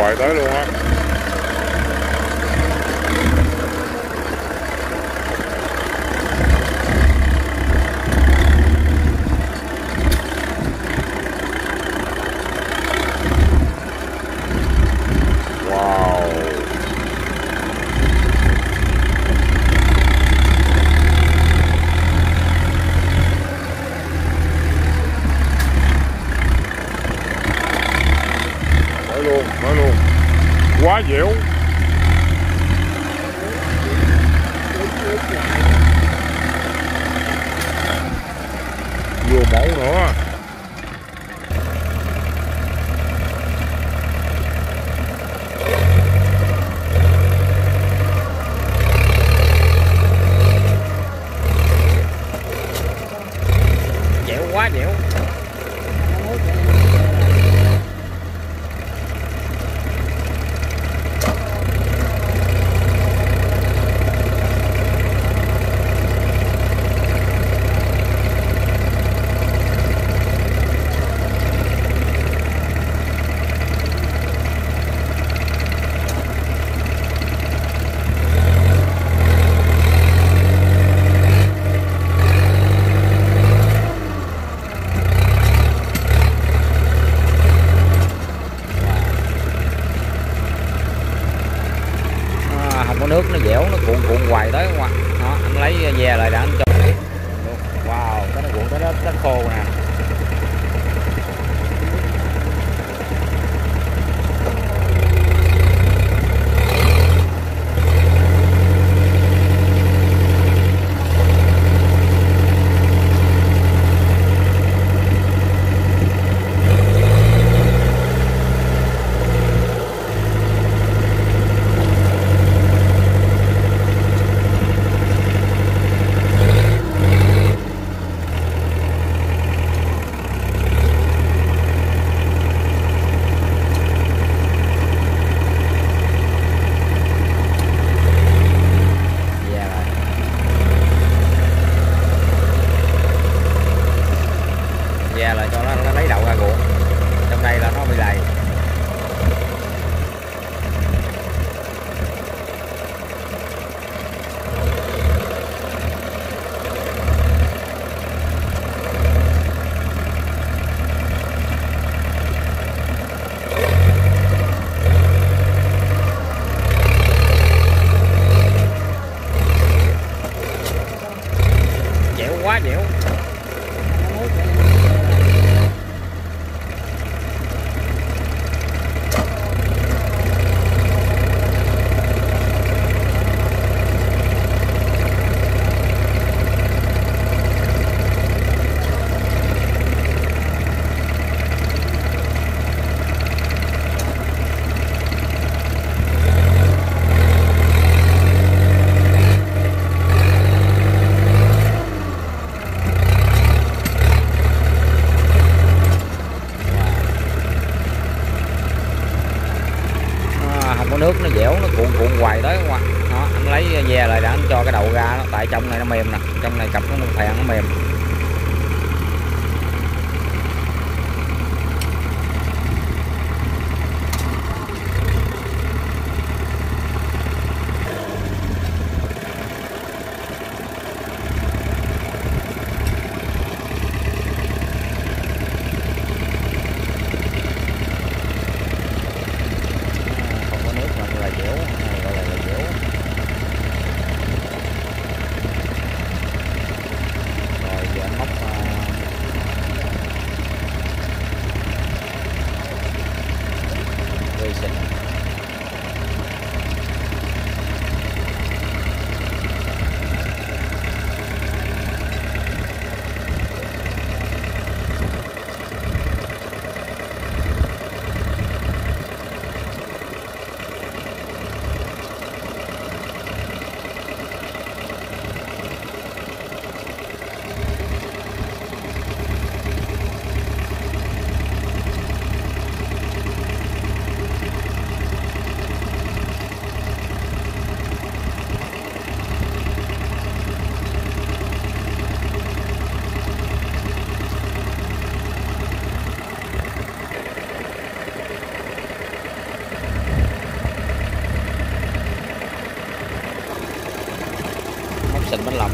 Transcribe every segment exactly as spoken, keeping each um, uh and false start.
hoài tới luôn á. Luôn, nói luôn, quá dẻo, vừa mẫu nữa. Dẻo quá dẻo. Không có nước nó dẻo, nó cuộn cuộn hoài tới không ạ. Đó, anh lấy ve lại để anh cho. Wow, cái nó cuộn tới đất, đất khô nè. Ve lại cho nó, nó lấy đậu ra ruộng. Trong đây là nó bị lầy. Dẻo quá dẻo. Có nước nó dẻo, nó cuộn cuộn hoài tới không ạ. Đó, anh lấy ve lại để anh cho cái đậu ra đó, tại trong này nó mềm nè, trong này cặp nó phèn nó mềm.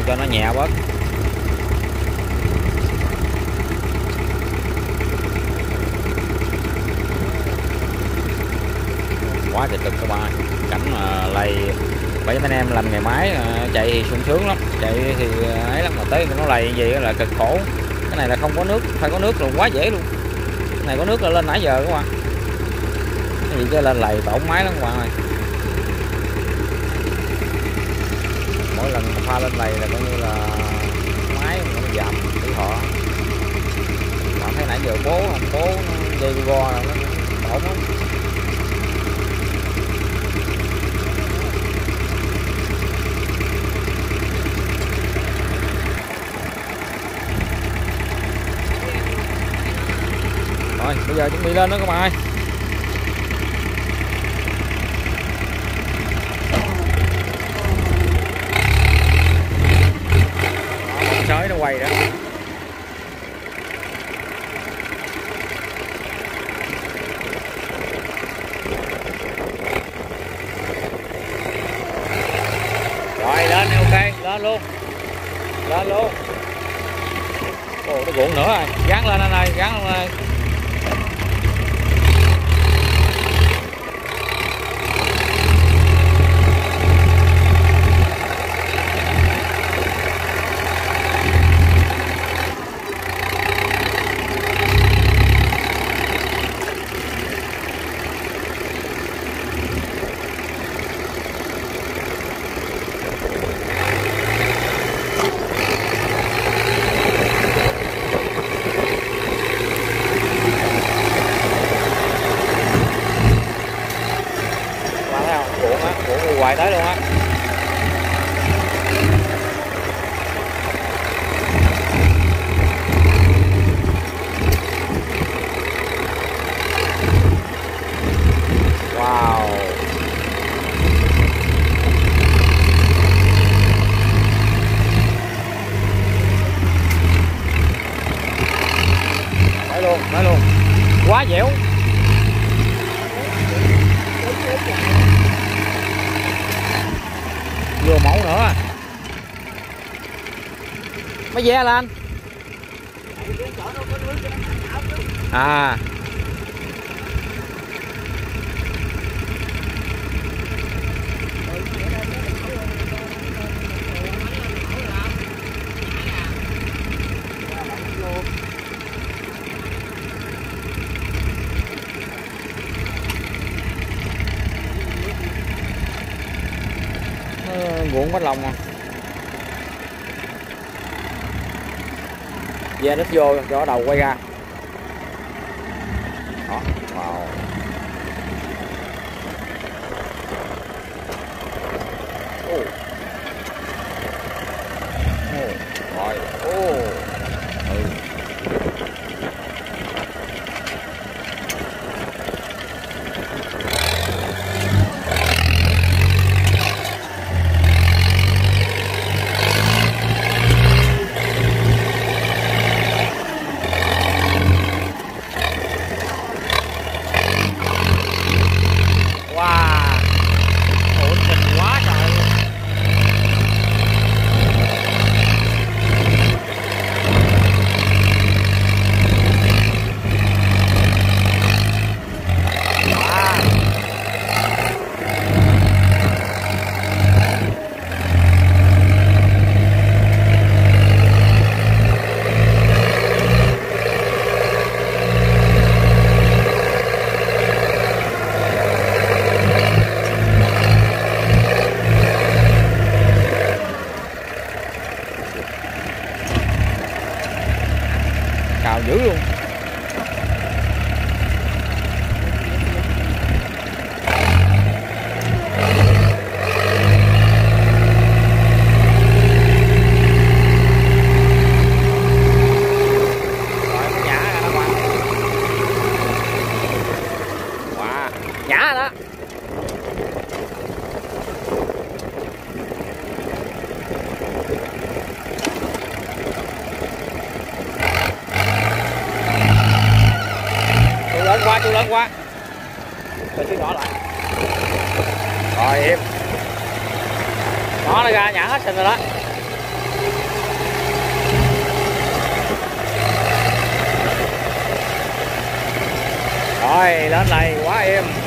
cho nó nhẹ bớt. Quá trời cực các bạn ơi. Cảnh mà lầy bảy mấy anh em làm nghề máy chạy thì sung sướng lắm, chạy thì ấy lắm, mà tới nó lầy gì là cực khổ. Cái này là không có nước, phải có nước luôn quá dễ luôn. Cái này có nước là lên nãy giờ các bạn. Cái gì chứ lên lầy tổn máy lắm các bạn ơi. Mỗi lần pha lên lầy là coi như là máy nó giảm tuổi thọ. Bạn thấy nãy giờ bố không bố dây go là nó tổn lắm. Rồi bây giờ chuẩn bị lên đó các bạn ơi. Đó, sới nó quay đó. Rồi lên đi, ok, lên luôn. Lên luôn. Ồ, nó cuộn nữa rồi. Gắn lên anh ơi, gắn lên ơi. Hoài tới luôn á. Wow. Tới luôn, tới luôn. Quá dẻo. Vừa mẫu nữa. Mấy ve là anh? À. Ruộng bánh lòng à. Ve nó vô cho đầu quay ra. Đó, wow. Ô. Ô, rồi, ô. Ừ. Cào dữ luôn. Nhả đó. Chú lớn quá, chú lớn quá. Cho chú nhỏ lại. Rồi im. Nó nó ra nhả hết sinh rồi đó. Rồi lên này quá êm.